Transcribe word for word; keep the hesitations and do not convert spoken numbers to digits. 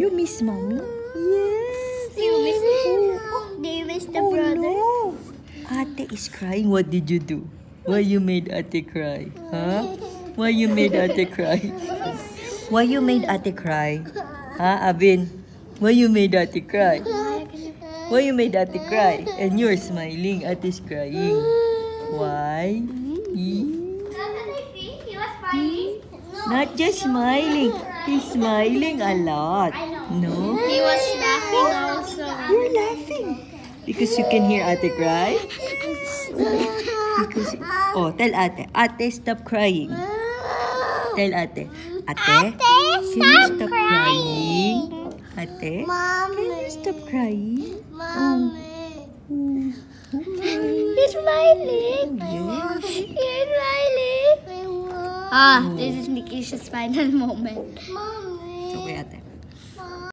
you miss mommy? Yes. Do you miss Oh, Do you miss the oh brother? no. Ate is crying. What did you do? Why you made Ate cry? Huh? Why you made Ate cry? Why you made Ate cry? Huh, Avin? Why you made Ate cry? Why you made Ate cry? And you're smiling. Ate's crying. Why? Hmm? Not just smiling. He's smiling a lot. No? He was laughing also. You're laughing. Because you can hear Ate cry? Because, oh, tell Ate. Ate, stop crying. Tell Ate. Ate, can you stop crying? Ate, can you stop crying? Mommy. Oh, okay. He's smiling. Yes. He's smiling. Ah, this is Nikisha's final moment. Okay, Ate.